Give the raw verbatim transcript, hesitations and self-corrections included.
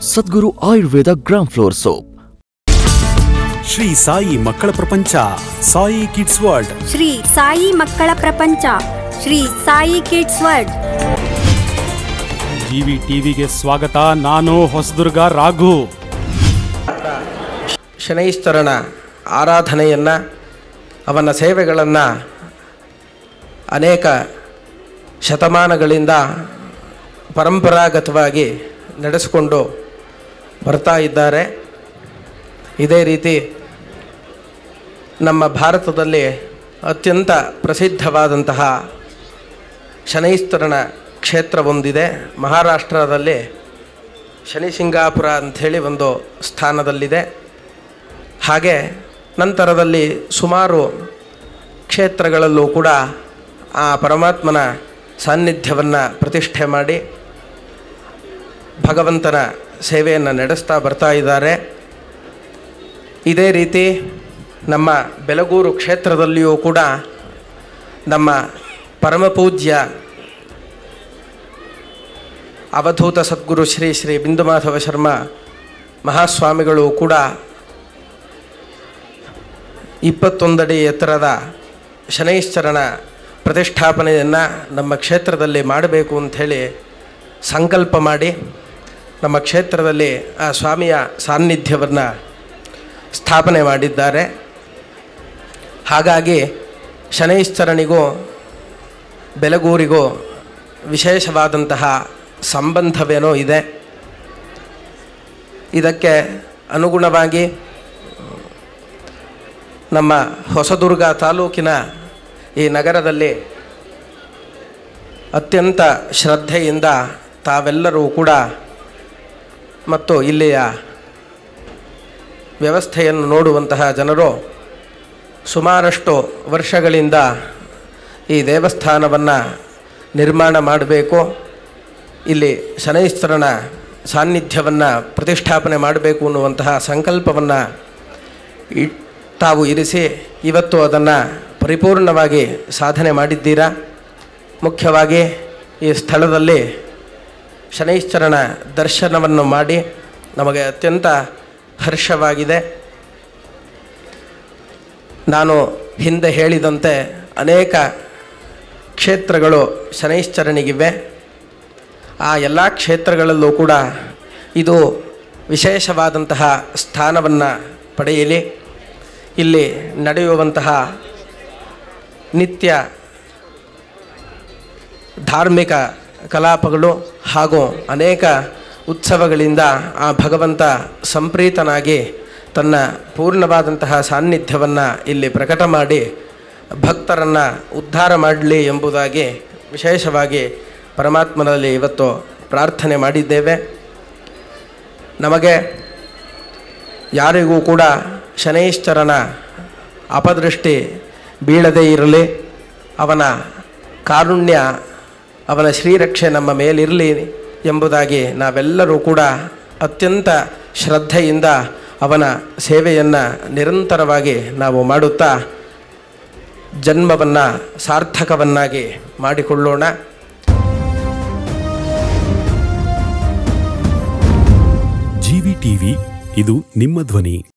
ಸದ್ಗುರು Ayurveda gram flour soap. Shri Sai ಮಕ್ಕಳ ಪ್ರಪಂಚ, Sai kids world. Shri Sai ಮಕ್ಕಳ ಪ್ರಪಂಚ, Shri Sai kids world. GV ಟಿವಿಗೆ ಸ್ವಾಗತ. ನಾನು ಹೊಸದುರ್ಗ ರಾಘು. ಶನೈಶ್ಚರನ ಆರಾಧನೆಯನ್ನು, ಅವನ ಸೇವೆಗಳನ್ನು ಅನೇಕ ಶತಮಾನಗಳಿಂದ ಪರಂಪರಾಗತವಾಗಿ ನಡೆಸಿಕೊಂಡು ಬರ್ತಾ ಇದ್ದಾರೆ. ಇದೇ ರೀತಿ ನಮ್ಮ ಭಾರತದಲ್ಲಿ ಅತ್ಯಂತ ಪ್ರಸಿದ್ಧವಾದಂತಹ ಶನೈಶ್ಚರನ ಕ್ಷೇತ್ರವೊಂದಿದೆ. ಮಹಾರಾಷ್ಟ್ರದಲ್ಲಿ ಶನಿಸಿಂಗಾಪುರ ಅಂಥೇಳಿ ಒಂದು ಸ್ಥಾನದಲ್ಲಿದೆ. ಹಾಗೆ ನಂತರದಲ್ಲಿ ಸುಮಾರು ಕ್ಷೇತ್ರಗಳಲ್ಲೂ ಕೂಡ ಆ ಪರಮಾತ್ಮನ ಸಾನ್ನಿಧ್ಯವನ್ನು ಪ್ರತಿಷ್ಠೆ ಮಾಡಿ ಭಗವಂತನ ಸೇವೆಯನ್ನು ನಡೆಸ್ತಾ ಬರ್ತಾ ಇದ್ದಾರೆ. ಇದೇ ರೀತಿ ನಮ್ಮ ಬೆಲಗೂರು ಕ್ಷೇತ್ರದಲ್ಲಿಯೂ ಕೂಡ ನಮ್ಮ ಪರಮಪೂಜ್ಯ ಅವಧೂತ ಸದ್ಗುರು ಶ್ರೀ ಶ್ರೀ ಬಿಂದುಮಾಧವ ಶರ್ಮ ಮಹಾಸ್ವಾಮಿಗಳು ಕೂಡ ಇಪ್ಪತ್ತೊಂದಡಿ ಎತ್ತರದ ಶನೈಶ್ಚರನ ಪ್ರತಿಷ್ಠಾಪನೆಯನ್ನು ನಮ್ಮ ಕ್ಷೇತ್ರದಲ್ಲಿ ಮಾಡಬೇಕು ಅಂಥೇಳಿ ಸಂಕಲ್ಪ ಮಾಡಿ ನಮ್ಮ ಕ್ಷೇತ್ರದಲ್ಲಿ ಆ ಸ್ವಾಮಿಯ ಸಾನ್ನಿಧ್ಯವನ್ನು ಸ್ಥಾಪನೆ ಮಾಡಿದ್ದಾರೆ. ಹಾಗಾಗಿ ಶನೈಶ್ಚರನಿಗೂ ಬೆಲಗೂರಿಗೂ ವಿಶೇಷವಾದಂತಹ ಸಂಬಂಧವೇನೋ ಇದೆ. ಇದಕ್ಕೆ ಅನುಗುಣವಾಗಿ ನಮ್ಮ ಹೊಸದುರ್ಗ ತಾಲೂಕಿನ ಈ ನಗರದಲ್ಲಿ ಅತ್ಯಂತ ಶ್ರದ್ಧೆಯಿಂದ ತಾವೆಲ್ಲರೂ ಕೂಡ ಮತ್ತು ಇಲ್ಲಿಯ ವ್ಯವಸ್ಥೆಯನ್ನು ನೋಡುವಂತಹ ಜನರು ಸುಮಾರಷ್ಟು ವರ್ಷಗಳಿಂದ ಈ ದೇವಸ್ಥಾನವನ್ನು ನಿರ್ಮಾಣ ಮಾಡಬೇಕು, ಇಲ್ಲಿ ಶನೈಶ್ಚರನ ಸಾನ್ನಿಧ್ಯವನ್ನು ಪ್ರತಿಷ್ಠಾಪನೆ ಮಾಡಬೇಕು ಅನ್ನುವಂತಹ ಸಂಕಲ್ಪವನ್ನು ತಾವು ಇರಿಸಿ ಇವತ್ತು ಅದನ್ನು ಪರಿಪೂರ್ಣವಾಗಿ ಸಾಧನೆ ಮಾಡಿದ್ದೀರಾ. ಮುಖ್ಯವಾಗಿ ಈ ಸ್ಥಳದಲ್ಲಿ ಶನೈಶ್ಚರನ ದರ್ಶನವನ್ನು ಮಾಡಿ ನಮಗೆ ಅತ್ಯಂತ ಹರ್ಷವಾಗಿದೆ. ನಾನು ಹಿಂದೆ ಹೇಳಿದಂತೆ ಅನೇಕ ಕ್ಷೇತ್ರಗಳು ಶನೈಶ್ಚರನಿಗಿವೆ. ಆ ಎಲ್ಲ ಕ್ಷೇತ್ರಗಳಲ್ಲೂ ಕೂಡ ಇದು ವಿಶೇಷವಾದಂತಹ ಸ್ಥಾನವನ್ನು ಪಡೆಯಲಿ. ಇಲ್ಲಿ ನಡೆಯುವಂತಹ ನಿತ್ಯ ಧಾರ್ಮಿಕ ಕಲಾಪಗಳು ಹಾಗೂ ಅನೇಕ ಉತ್ಸವಗಳಿಂದ ಆ ಭಗವಂತ ಸಂಪ್ರೀತನಾಗಿ ತನ್ನ ಪೂರ್ಣವಾದಂತಹ ಸಾನ್ನಿಧ್ಯವನ್ನು ಇಲ್ಲಿ ಪ್ರಕಟ ಮಾಡಿ ಭಕ್ತರನ್ನು ಉದ್ಧಾರ ಮಾಡಲಿ ಎಂಬುದಾಗಿ ವಿಶೇಷವಾಗಿ ಪರಮಾತ್ಮನಲ್ಲಿ ಇವತ್ತು ಪ್ರಾರ್ಥನೆ ಮಾಡಿದ್ದೇವೆ. ನಮಗೆ ಯಾರಿಗೂ ಕೂಡ ಶನೈಶ್ಚರನ ಅಪದೃಷ್ಟಿ ಬೀಳದೇ ಇರಲಿ, ಅವನ ಕಾರುಣ್ಯ, ಅವನ ಶ್ರೀರಕ್ಷೆ ನಮ್ಮ ಮೇಲಿರಲಿ ಎಂಬುದಾಗಿ ನಾವೆಲ್ಲರೂ ಕೂಡ ಅತ್ಯಂತ ಶ್ರದ್ಧೆಯಿಂದ ಅವನ ಸೇವೆಯನ್ನು ನಿರಂತರವಾಗಿ ನಾವು ಮಾಡುತ್ತಾ ಜನ್ಮವನ್ನು ಸಾರ್ಥಕವನ್ನಾಗಿ ಮಾಡಿಕೊಳ್ಳೋಣ. ಜಿವಿ ಟಿವಿ, ಇದು ನಿಮ್ಮ ಧ್ವನಿ.